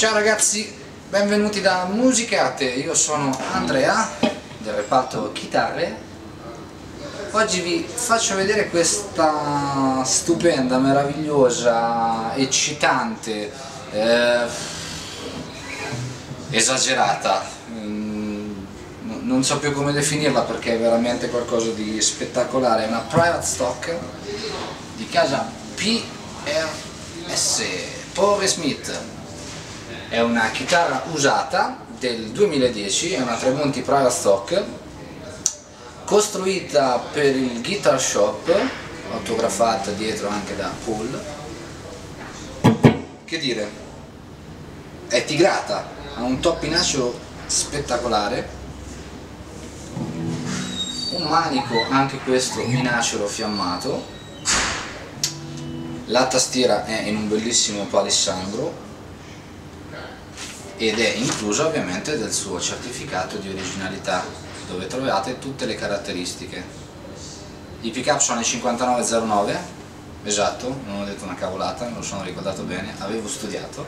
Ciao ragazzi, benvenuti da Musicarte, io sono Andrea del reparto chitarre. Oggi vi faccio vedere questa stupenda, meravigliosa, eccitante, esagerata, non so più come definirla perché è veramente qualcosa di spettacolare. È una private stock di casa PRS, Paul Smith. È una chitarra usata del 2010, è una Tremonti private stock costruita per il Guitar Shop, autografata dietro anche da Paul. Che dire, è tigrata, ha un toppinaccio spettacolare, un manico anche questo inacero fiammato, la tastiera è in un bellissimo palissandro ed è inclusa ovviamente del suo certificato di originalità, dove trovate tutte le caratteristiche. I pick up sono i 5909, esatto, non ho detto una cavolata, me lo sono ricordato bene, avevo studiato.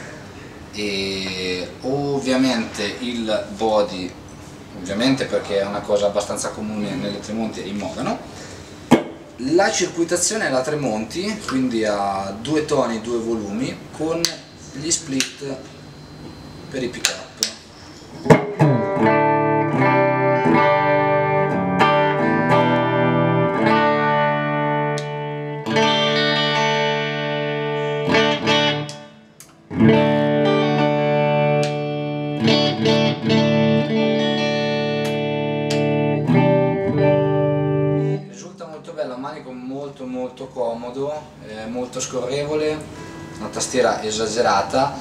E ovviamente il body, ovviamente perché è una cosa abbastanza comune nelle Tremonti, è in mogano. La circuitazione è la Tremonti, quindi ha 2 toni, 2 volumi, con gli split per i pick up. Risulta molto bella, un manico molto comodo, molto scorrevole, una tastiera esagerata,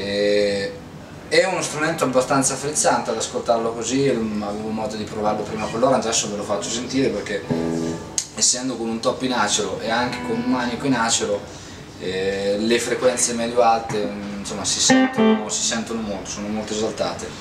è uno strumento abbastanza frizzante ad ascoltarlo così. Avevo modo di provarlo prima con l'ora, adesso ve lo faccio sentire perché essendo con un top in acero e anche con un manico in acero, le frequenze medio alte insomma si sentono molto, sono molto esaltate.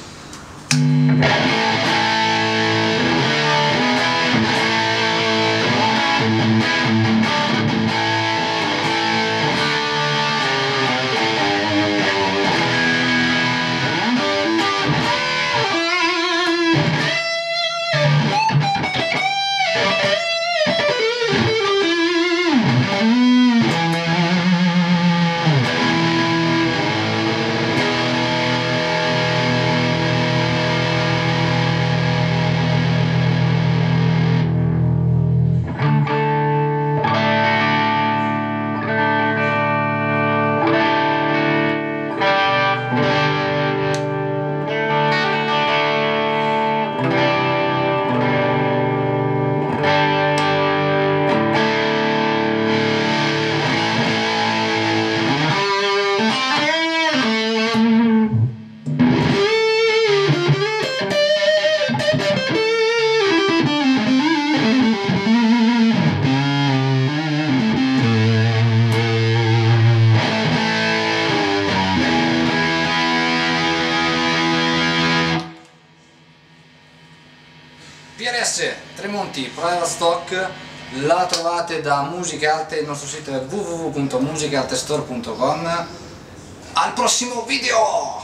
PRS Tremonti private stock, la trovate da Musicarte, il nostro sito è www.musicartestore.com. Al prossimo video!